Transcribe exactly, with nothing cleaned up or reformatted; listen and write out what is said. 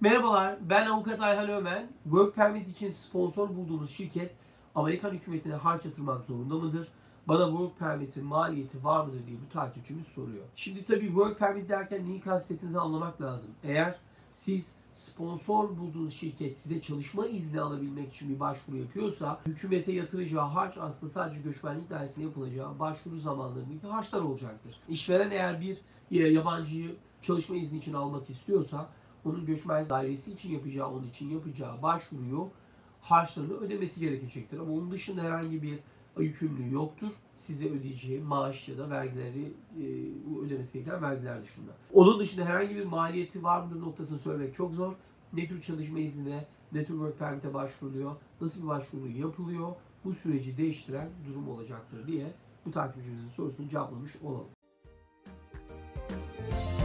Merhabalar, ben Avukat Ayhan Ömen. Work Permit için sponsor bulduğumuz şirket Amerikan hükümetine harç yatırmak zorunda mıdır? Bana Work Permit'in maliyeti var mıdır diye bu takipçimiz soruyor. Şimdi tabii Work Permit derken neyi kastettiğinizi anlamak lazım. Eğer siz sponsor bulduğunuz şirket size çalışma izni alabilmek için bir başvuru yapıyorsa hükümete yatıracağı harç aslında sadece göçmenlik dairesinde yapılacağı başvuru zamanlarındaki harçlar olacaktır. İşveren eğer bir yabancıyı çalışma izni için almak istiyorsa onun göçmen dairesi için yapacağı, onun için yapacağı başvuruyu harçlarını ödemesi gerekecektir. Ama onun dışında herhangi bir yükümlülüğü yoktur. Size ödeyeceği maaş ya da vergileri e, ödemesi gereken vergiler dışında. Onun dışında herhangi bir maliyeti var mıdır noktasını söylemek çok zor. Ne tür çalışma iznine, ne tür work permit'e başvuruluyor, nasıl bir başvuru yapılıyor, bu süreci değiştiren durum olacaktır diye bu takipçimizin sorusunu cevaplamış olalım.